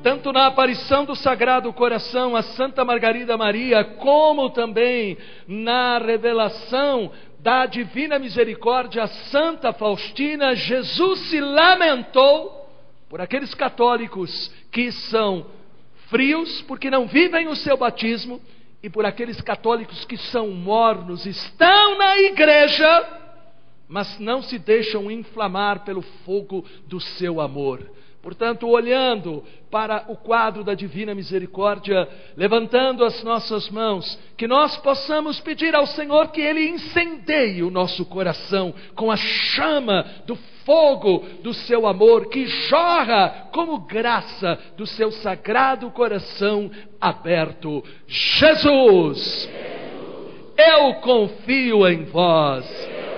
tanto na aparição do Sagrado Coração a Santa Margarida Maria, como também na revelação da Divina Misericórdia a Santa Faustina, Jesus se lamentou por aqueles católicos que são frios, porque não vivem o seu batismo, e por aqueles católicos que são mornos, estão na igreja, mas não se deixam inflamar pelo fogo do seu amor. Portanto, olhando para o quadro da Divina Misericórdia, levantando as nossas mãos, que nós possamos pedir ao Senhor que Ele incendeie o nosso coração com a chama do fogo do seu amor, que jorra como graça do seu Sagrado Coração aberto. Jesus, eu confio em vós.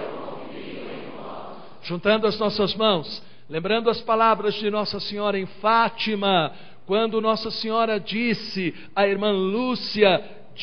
Juntando as nossas mãos, lembrando as palavras de Nossa Senhora em Fátima, quando Nossa Senhora disse à irmã Lúcia: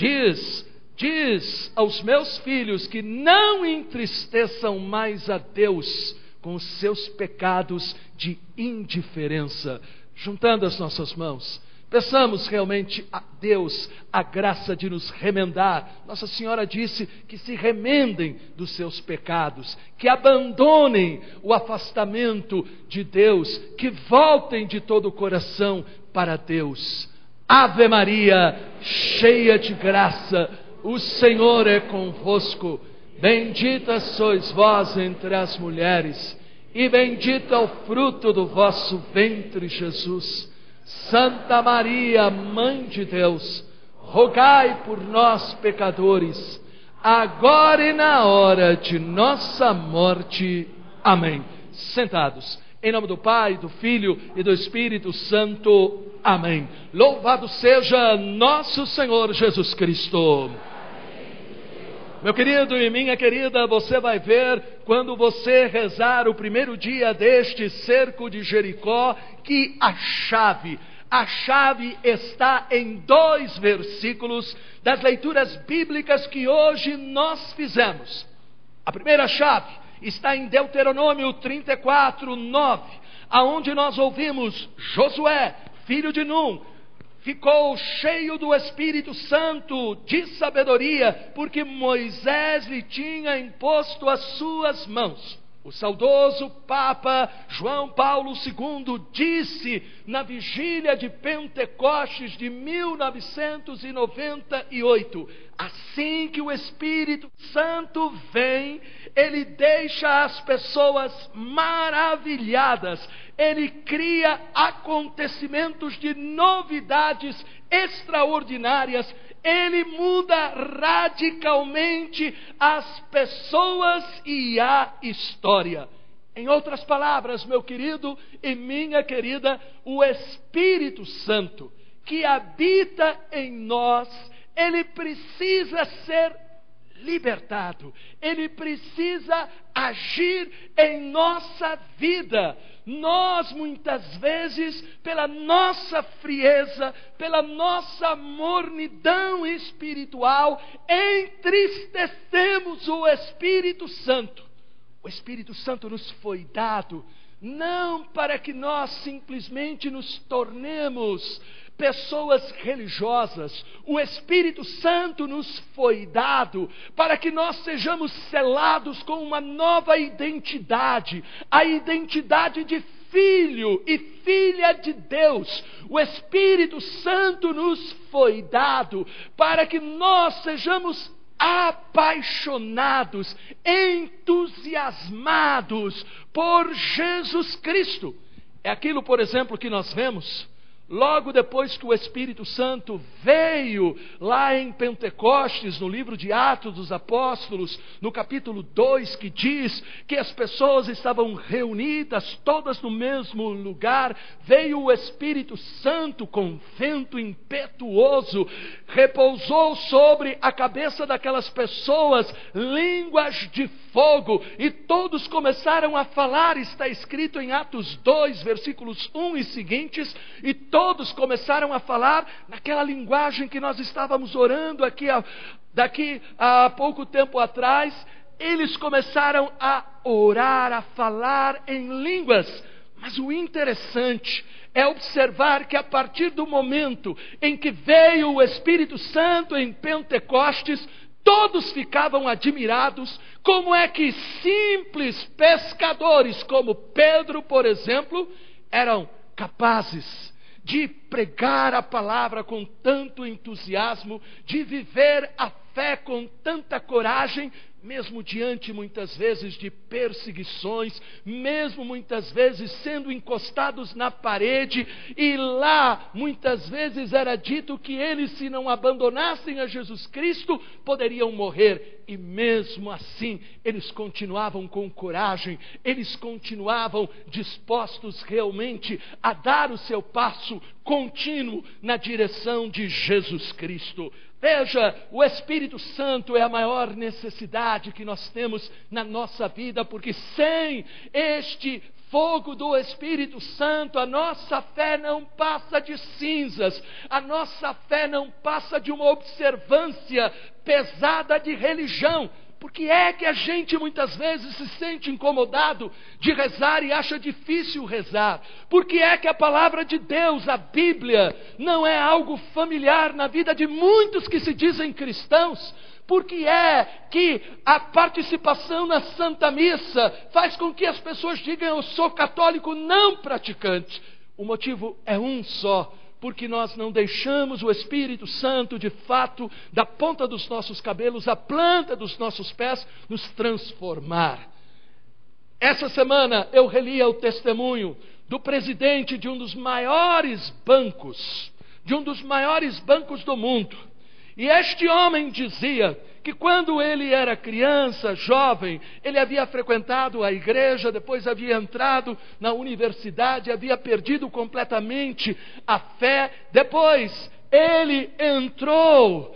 diz aos meus filhos que não entristeçam mais a Deus com os seus pecados de indiferença. Juntando as nossas mãos, peçamos realmente a Deus a graça de nos remendar. Nossa Senhora disse que se remendem dos seus pecados, que abandonem o afastamento de Deus, que voltem de todo o coração para Deus. Ave Maria, cheia de graça, o Senhor é convosco. Bendita sois vós entre as mulheres, e bendito é o fruto do vosso ventre, Jesus. Santa Maria, Mãe de Deus, rogai por nós, pecadores, agora e na hora de nossa morte. Amém. Sentados. Em nome do Pai, do Filho e do Espírito Santo. Amém. Louvado seja nosso Senhor Jesus Cristo. Meu querido e minha querida, você vai ver, quando você rezar o primeiro dia deste cerco de Jericó, que a chave está em 2 versículos das leituras bíblicas que hoje nós fizemos. A primeira chave está em Deuteronômio 34:9, aonde nós ouvimos: Josué, filho de Num, ficou cheio do Espírito Santo de sabedoria, porque Moisés lhe tinha imposto as suas mãos. O saudoso Papa João Paulo II disse na vigília de Pentecostes de 1998: assim que o Espírito Santo vem, ele deixa as pessoas maravilhadas, ele cria acontecimentos de novidades extraordinárias, ele muda radicalmente as pessoas e a história. Em outras palavras, meu querido e minha querida, o Espírito Santo que habita em nós, ele precisa ser libertado, ele precisa agir em nossa vida. Nós muitas vezes, pela nossa frieza, pela nossa mornidão espiritual, entristecemos o Espírito Santo. O Espírito Santo nos foi dado não para que nós simplesmente nos tornemos pessoas religiosas. O Espírito Santo nos foi dado para que nós sejamos selados com uma nova identidade, a identidade de filho e filha de Deus. O Espírito Santo nos foi dado para que nós sejamos apaixonados, entusiasmados por Jesus Cristo. É aquilo, por exemplo, que nós vemos logo depois que o Espírito Santo veio lá em Pentecostes, no livro de Atos dos Apóstolos, no capítulo 2, que diz que as pessoas estavam reunidas todas no mesmo lugar. Veio o Espírito Santo com vento impetuoso, repousou sobre a cabeça daquelas pessoas línguas de fogo, e todos começaram a falar. Está escrito em Atos 2, versículos 1 e seguintes, e todos começaram a falar naquela linguagem que nós estávamos orando daqui a pouco tempo atrás. Eles começaram a orar, a falar em línguas. Mas o interessante é observar que a partir do momento em que veio o Espírito Santo em Pentecostes, todos ficavam admirados como é que simples pescadores como Pedro, por exemplo, eram capazes de pregar a palavra com tanto entusiasmo, de viver a fé com tanta coragem, mesmo diante muitas vezes de perseguições, mesmo muitas vezes sendo encostados na parede, e lá muitas vezes era dito que eles, se não abandonassem a Jesus Cristo, poderiam morrer, e mesmo assim eles continuavam com coragem, eles continuavam dispostos realmente a dar o seu passo contínuo na direção de Jesus Cristo. Veja, o Espírito Santo é a maior necessidade que nós temos na nossa vida, porque sem este fogo do Espírito Santo, a nossa fé não passa de cinzas, a nossa fé não passa de uma observância pesada de religião. Por que é que a gente muitas vezes se sente incomodado de rezar e acha difícil rezar? Por que é que a palavra de Deus, a Bíblia, não é algo familiar na vida de muitos que se dizem cristãos? Por que é que a participação na Santa Missa faz com que as pessoas digam: eu sou católico não praticante? O motivo é um só: porque nós não deixamos o Espírito Santo, de fato, da ponta dos nossos cabelos à planta dos nossos pés, nos transformar. Essa semana eu relia o testemunho do presidente de um dos maiores bancos, do mundo. E este homem dizia que quando ele era criança, jovem, ele havia frequentado a igreja, depois havia entrado na universidade, havia perdido completamente a fé. Depois ele entrou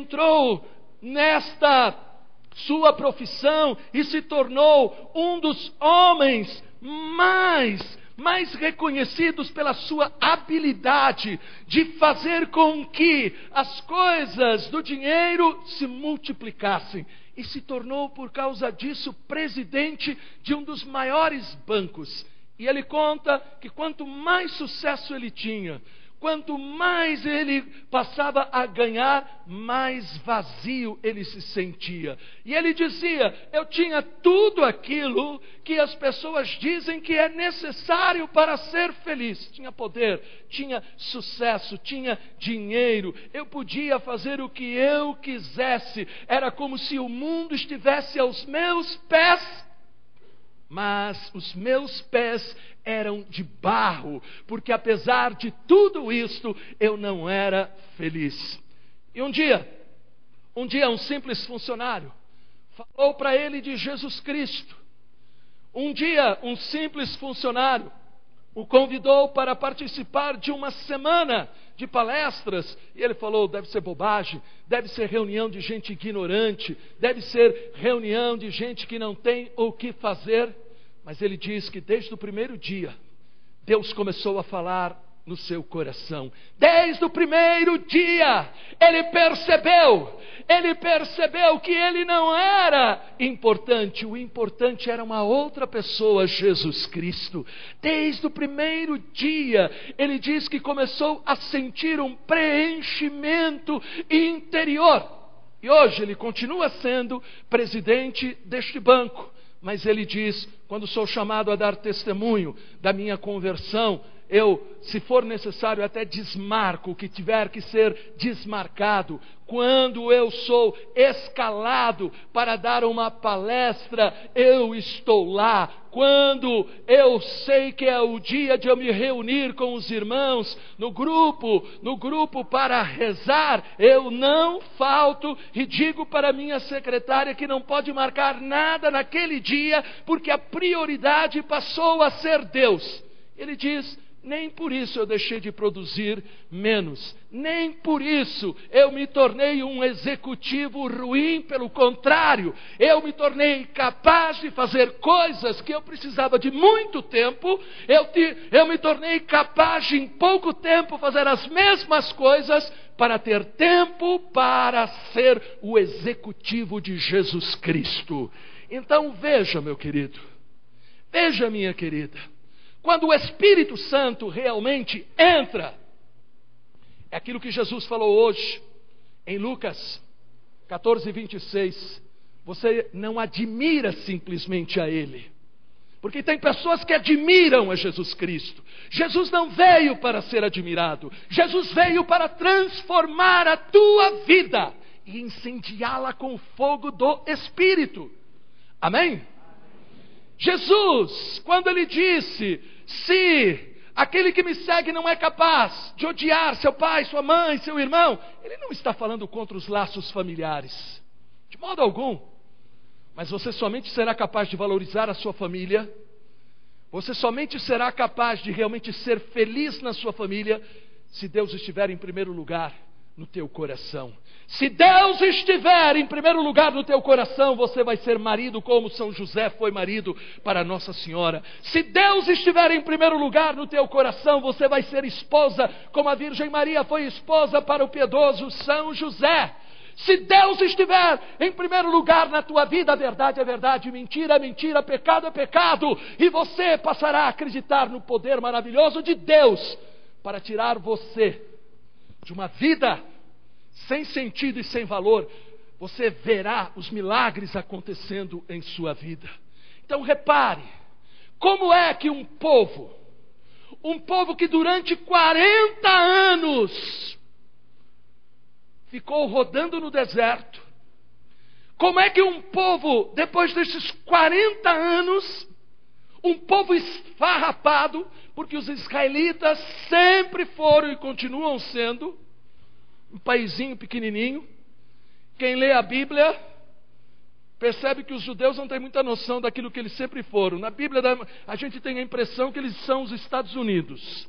nesta sua profissão e se tornou um dos homens mais reconhecidos pela sua habilidade de fazer com que as coisas do dinheiro se multiplicassem. E se tornou, por causa disso, presidente de um dos maiores bancos. E ele conta que quanto mais sucesso ele tinha, quanto mais ele passava a ganhar, mais vazio ele se sentia. E ele dizia: eu tinha tudo aquilo que as pessoas dizem que é necessário para ser feliz. Tinha poder, tinha sucesso, tinha dinheiro, eu podia fazer o que eu quisesse. Era como se o mundo estivesse aos meus pés. Mas os meus pés eram de barro, porque apesar de tudo isto, eu não era feliz. E um dia um simples funcionário falou para ele de Jesus Cristo. Um dia um simples funcionário o convidou para participar de uma semana de palestras, e ele falou: deve ser bobagem, deve ser reunião de gente ignorante, deve ser reunião de gente que não tem o que fazer. Mas ele diz que desde o primeiro dia, Deus começou a falar no seu coração. Desde o primeiro dia, ele percebeu que ele não era importante. O importante era uma outra pessoa, Jesus Cristo. Desde o primeiro dia, ele diz que começou a sentir um preenchimento interior. E hoje ele continua sendo presidente deste banco. Mas ele diz: quando sou chamado a dar testemunho da minha conversão, eu, se for necessário, até desmarco o que tiver que ser desmarcado. Quando eu sou escalado para dar uma palestra, eu estou lá. Quando eu sei que é o dia de eu me reunir com os irmãos no grupo para rezar, eu não falto e digo para minha secretária que não pode marcar nada naquele dia, porque a prioridade passou a ser Deus. Ele diz: nem por isso eu deixei de produzir menos, nem por isso eu me tornei um executivo ruim. Pelo contrário, eu me tornei capaz de fazer coisas que eu precisava de muito tempo. Eu me tornei capaz de, em pouco tempo, fazer as mesmas coisas para ter tempo para ser o executivo de Jesus Cristo. Então veja, meu querido, veja, minha querida, quando o Espírito Santo realmente entra, é aquilo que Jesus falou hoje, em Lucas 14:26. Você não admira simplesmente a Ele. Porque tem pessoas que admiram a Jesus Cristo. Jesus não veio para ser admirado. Jesus veio para transformar a tua vida e incendiá-la com o fogo do Espírito. Amém? Jesus, quando Ele disse, se aquele que me segue não é capaz de odiar seu pai, sua mãe, seu irmão, Ele não está falando contra os laços familiares. De modo algum. Mas você somente será capaz de valorizar a sua família, você somente será capaz de realmente ser feliz na sua família, se Deus estiver em primeiro lugar no teu coração. Se Deus estiver em primeiro lugar no teu coração, você vai ser marido como São José foi marido para Nossa Senhora. Se Deus estiver em primeiro lugar no teu coração, você vai ser esposa como a Virgem Maria foi esposa para o piedoso São José. Se Deus estiver em primeiro lugar na tua vida, a verdade é verdade, mentira é mentira, pecado é pecado, e você passará a acreditar no poder maravilhoso de Deus para tirar você de uma vida sem sentido e sem valor. Você verá os milagres acontecendo em sua vida. Então repare, como é que um povo que durante 40 anos ficou rodando no deserto, como é que um povo, depois desses 40 anos, um povo esfarrapado, porque os israelitas sempre foram e continuam sendo um paizinho pequenininho. Quem lê a Bíblia percebe que os judeus não têm muita noção daquilo que eles sempre foram. Na Bíblia a gente tem a impressão que eles são os Estados Unidos.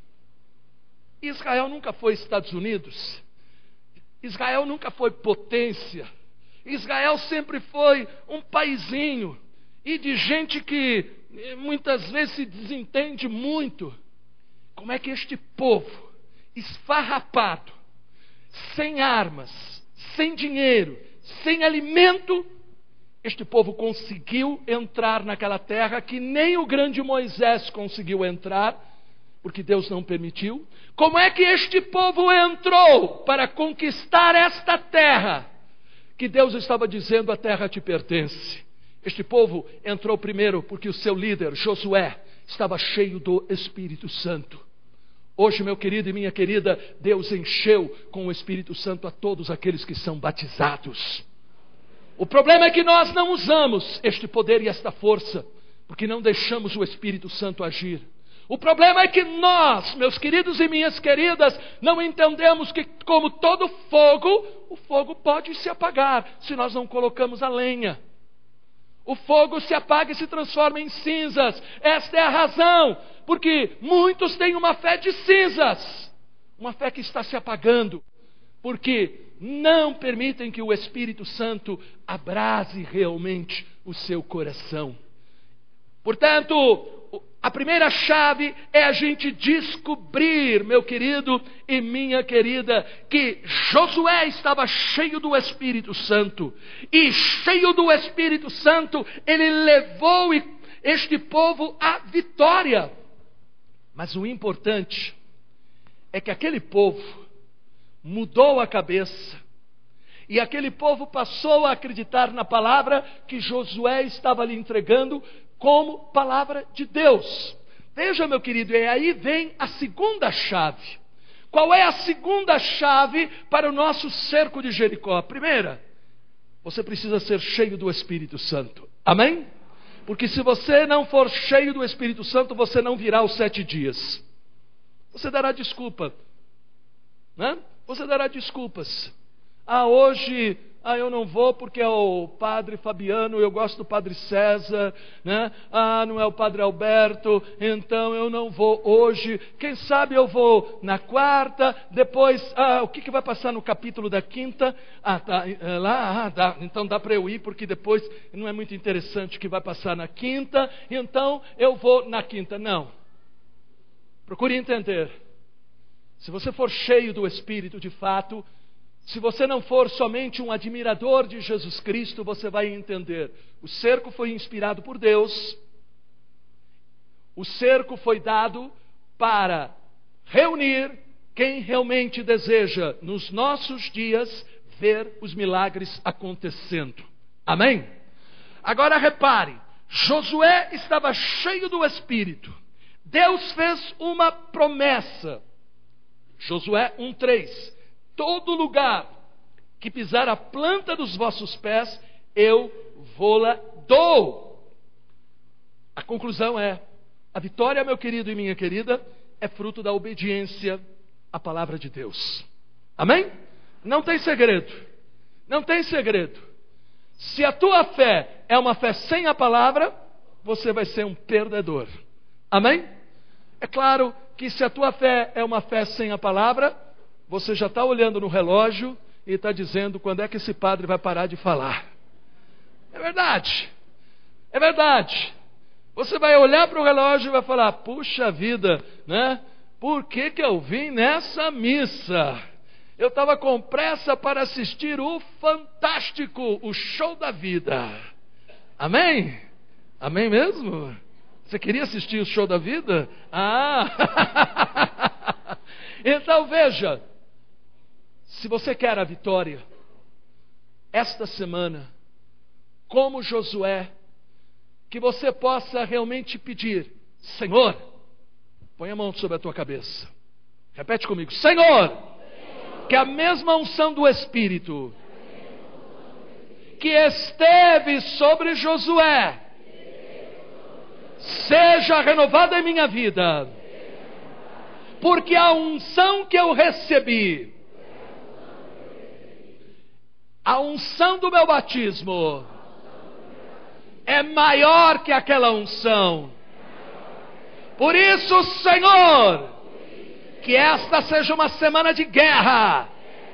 Israel nunca foi Estados Unidos. Israel nunca foi potência. Israel sempre foi um paizinho e de gente que muitas vezes se desentende muito. Como é que este povo esfarrapado, sem armas, sem dinheiro, sem alimento, este povo conseguiu entrar naquela terra que nem o grande Moisés conseguiu entrar, porque Deus não permitiu? Como é que este povo entrou para conquistar esta terra que Deus estava dizendo, a terra te pertence? Este povo entrou primeiro porque o seu líder, Josué, estava cheio do Espírito Santo. Hoje, meu querido e minha querida, Deus encheu com o Espírito Santo a todos aqueles que são batizados. O problema é que nós não usamos este poder e esta força, porque não deixamos o Espírito Santo agir. O problema é que nós, meus queridos e minhas queridas, não entendemos que, como todo fogo, o fogo pode se apagar se nós não colocamos a lenha. O fogo se apaga e se transforma em cinzas. Esta é a razão, porque muitos têm uma fé de cinzas, uma fé que está se apagando, porque não permitem que o Espírito Santo abrase realmente o seu coração. Portanto, a primeira chave é a gente descobrir, meu querido e minha querida, que Josué estava cheio do Espírito Santo. E cheio do Espírito Santo, ele levou este povo à vitória. Mas o importante é que aquele povo mudou a cabeça. E aquele povo passou a acreditar na palavra que Josué estava lhe entregando como palavra de Deus. Veja, meu querido, e aí vem a segunda chave. Qual é a segunda chave para o nosso cerco de Jericó? A primeira, você precisa ser cheio do Espírito Santo. Amém? Porque se você não for cheio do Espírito Santo, você não virá os 7 dias. Você dará desculpa, né? Você dará desculpas. Hoje eu não vou porque é o padre Fabiano, eu gosto do padre César, né? Não é o padre Alberto, então eu não vou hoje. Quem sabe eu vou na quarta, depois, o que vai passar no capítulo da quinta? Então dá para eu ir, porque depois não é muito interessante o que vai passar na quinta, então eu vou na quinta. Não. Procure entender. Se você for cheio do Espírito de fato, se você não for somente um admirador de Jesus Cristo, você vai entender. O cerco foi inspirado por Deus. O cerco foi dado para reunir quem realmente deseja, nos nossos dias, ver os milagres acontecendo. Amém? Agora repare, Josué estava cheio do Espírito. Deus fez uma promessa. Josué 1:3. Todo lugar que pisar a planta dos vossos pés, eu vô-la dou. A conclusão é, a vitória, meu querido e minha querida, é fruto da obediência à palavra de Deus. Amém? Não tem segredo. Não tem segredo. Se a tua fé é uma fé sem a palavra, você vai ser um perdedor. Amém? É claro que se a tua fé é uma fé sem a palavra, você já está olhando no relógio e está dizendo quando é que esse padre vai parar de falar. É verdade. É verdade. Você vai olhar para o relógio e vai falar, puxa vida, né? Por que eu vim nessa missa? Eu estava com pressa para assistir o fantástico, o show da vida. Amém? Amém mesmo? Você queria assistir o show da vida? Ah! Então veja, se você quer a vitória, esta semana, como Josué, que você possa realmente pedir, Senhor, põe a mão sobre a tua cabeça. Repete comigo, Senhor, que a mesma unção do Espírito que esteve sobre Josué seja renovada em minha vida, porque a unção que eu recebi, a unção do meu batismo, é maior que aquela unção. Por isso, Senhor, que esta seja uma semana de guerra,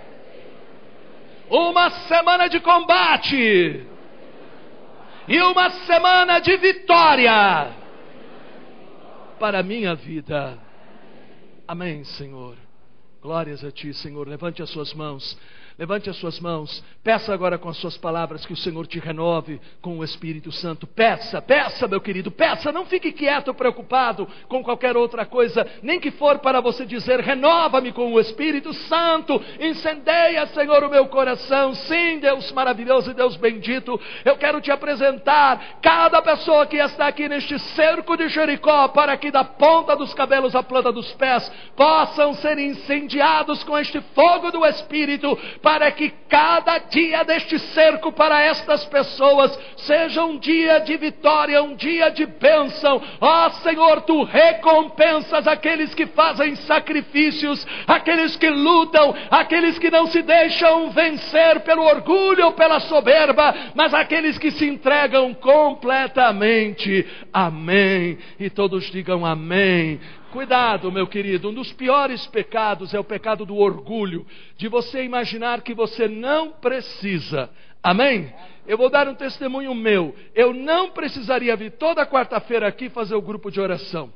uma semana de combate e uma semana de vitória para a minha vida. Amém, Senhor. Glórias a Ti, Senhor. Levante as suas mãos. Levante as suas mãos, peça agora com as suas palavras que o Senhor te renove com o Espírito Santo. Peça, peça, meu querido, peça, não fique quieto, preocupado com qualquer outra coisa, nem que for para você dizer, renova-me com o Espírito Santo, incendeia, Senhor, o meu coração. Sim, Deus maravilhoso e Deus bendito, eu quero te apresentar cada pessoa que está aqui neste cerco de Jericó, para que da ponta dos cabelos à planta dos pés, possam ser incendiados com este fogo do Espírito, para que cada dia deste cerco para estas pessoas seja um dia de vitória, um dia de bênção. Ó Senhor, Tu recompensas aqueles que fazem sacrifícios, aqueles que lutam, aqueles que não se deixam vencer pelo orgulho ou pela soberba, mas aqueles que se entregam completamente. Amém. E todos digam amém. Cuidado, meu querido, um dos piores pecados é o pecado do orgulho, de você imaginar que você não precisa. Amém? Eu vou dar um testemunho meu. Eu não precisaria vir toda quarta-feira aqui fazer o grupo de oração.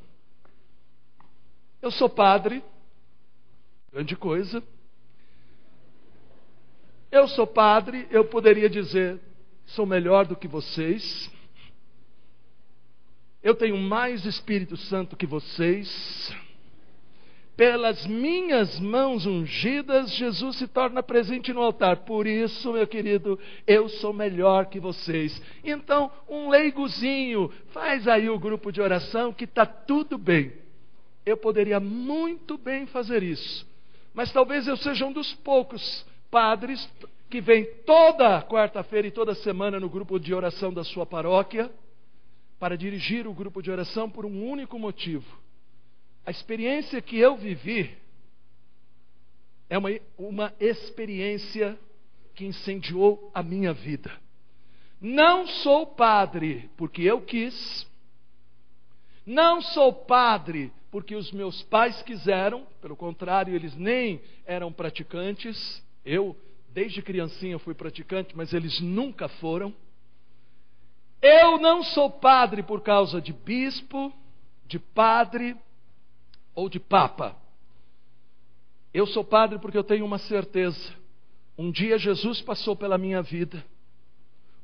Eu sou padre, grande coisa. Eu sou padre, eu poderia dizer, sou melhor do que vocês. Eu tenho mais Espírito Santo que vocês. Pelas minhas mãos ungidas, Jesus se torna presente no altar. Por isso, meu querido, eu sou melhor que vocês. Então, um leigozinho, faz aí o grupo de oração que está tudo bem. Eu poderia muito bem fazer isso. Mas talvez eu seja um dos poucos padres que vem toda quarta-feira e toda semana no grupo de oração da sua paróquia, para dirigir o grupo de oração por um único motivo. A experiência que eu vivi é uma experiência que incendiou a minha vida. Não sou padre porque eu quis, não sou padre porque os meus pais quiseram, pelo contrário, eles nem eram praticantes. Eu, desde criancinha, fui praticante, mas eles nunca foram. Eu não sou padre por causa de bispo, de padre ou de papa. Eu sou padre porque eu tenho uma certeza. Um dia Jesus passou pela minha vida.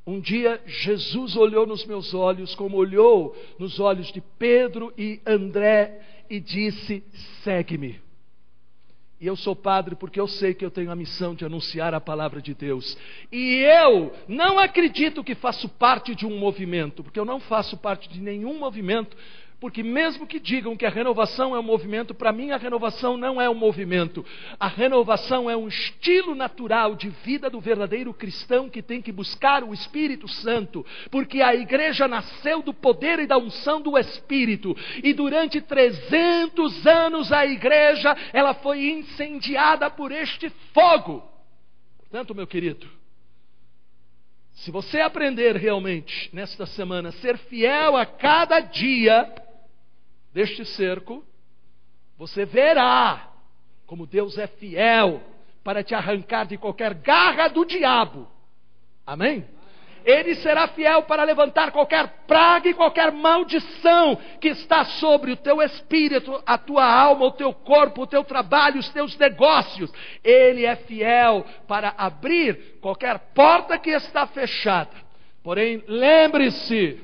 Um dia Jesus olhou nos meus olhos, como olhou nos olhos de Pedro e André, e disse: segue-me. E eu sou padre porque eu sei que eu tenho a missão de anunciar a palavra de Deus. E eu não acredito que faço parte de um movimento, porque eu não faço parte de nenhum movimento. Porque mesmo que digam que a renovação é um movimento, para mim a renovação não é um movimento. A renovação é um estilo natural de vida do verdadeiro cristão que tem que buscar o Espírito Santo. Porque a igreja nasceu do poder e da unção do Espírito. E durante 300 anos a igreja, ela foi incendiada por este fogo. Portanto, meu querido, se você aprender realmente nesta semana a ser fiel a cada dia deste cerco, você verá como Deus é fiel para te arrancar de qualquer garra do diabo. Amém? Ele será fiel para levantar qualquer praga e qualquer maldição que está sobre o teu espírito, a tua alma, o teu corpo, o teu trabalho, os teus negócios. Ele é fiel para abrir qualquer porta que está fechada. Porém, lembre-se,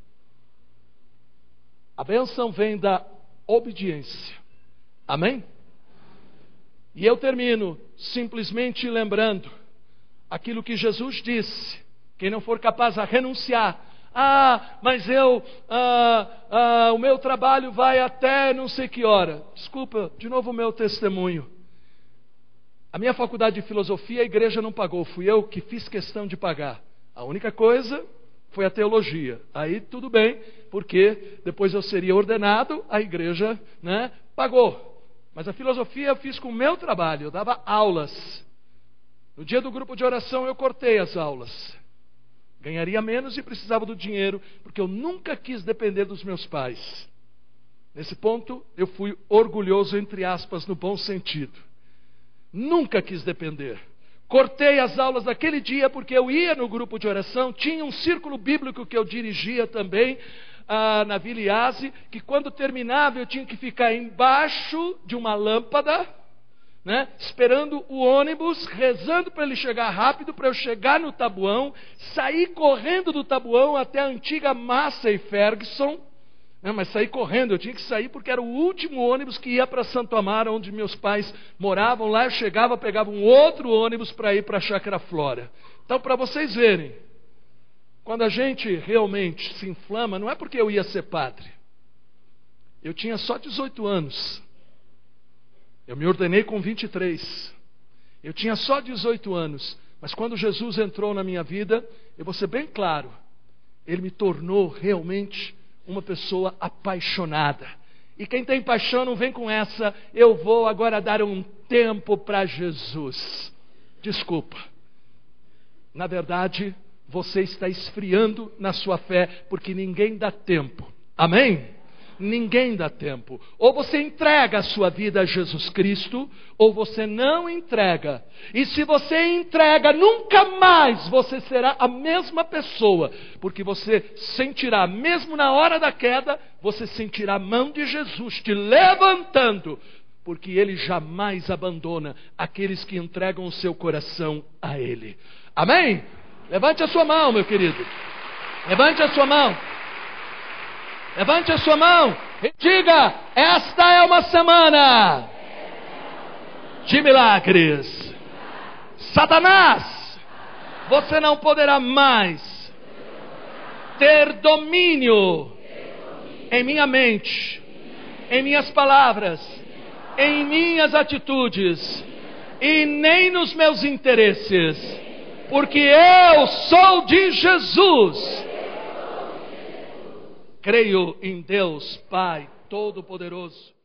a bênção vem da obediência. Amém? E eu termino simplesmente lembrando aquilo que Jesus disse: quem não for capaz a renunciar, mas o meu trabalho vai até não sei que hora. Desculpa, de novo o meu testemunho. A minha faculdade de filosofia a igreja não pagou, fui eu que fiz questão de pagar. A única coisa foi a teologia. Aí tudo bem, porque depois eu seria ordenado, a igreja, pagou. Mas a filosofia eu fiz com o meu trabalho, eu dava aulas. No dia do grupo de oração eu cortei as aulas. Ganharia menos e precisava do dinheiro, porque eu nunca quis depender dos meus pais. Nesse ponto eu fui orgulhoso, entre aspas, no bom sentido. Nunca quis depender. Cortei as aulas daquele dia porque eu ia no grupo de oração, tinha um círculo bíblico que eu dirigia também na Vila Iase, que quando terminava eu tinha que ficar embaixo de uma lâmpada, esperando o ônibus, rezando para ele chegar rápido, para eu chegar no Tabuão, sair correndo do Tabuão até a antiga Massey Ferguson. Mas sair correndo, eu tinha que sair porque era o último ônibus que ia para Santo Amaro, onde meus pais moravam. Lá eu chegava, pegava um outro ônibus para ir para a Chácara Flora. Então, para vocês verem, quando a gente realmente se inflama, não é porque eu ia ser padre. Eu tinha só 18 anos. Eu me ordenei com 23. Eu tinha só 18 anos. Mas quando Jesus entrou na minha vida, eu vou ser bem claro, Ele me tornou realmente uma pessoa apaixonada. E quem tem paixão não vem com essa: eu vou agora dar um tempo para Jesus. Desculpa. Na verdade, você está esfriando na sua fé, porque ninguém dá tempo. Amém? Ninguém dá tempo. Ou você entrega a sua vida a Jesus Cristo, ou você não entrega. E se você entrega, nunca mais você será a mesma pessoa, porque você sentirá, mesmo na hora da queda, você sentirá a mão de Jesus te levantando, porque Ele jamais abandona aqueles que entregam o seu coração a Ele. Amém? Levante a sua mão, meu querido. Levante a sua mão. Levante a sua mão e diga: esta é uma semana de milagres. Satanás, você não poderá mais ter domínio em minha mente, em minhas palavras, em minhas atitudes e nem nos meus interesses, porque eu sou de Jesus. Creio em Deus, Pai Todo-Poderoso,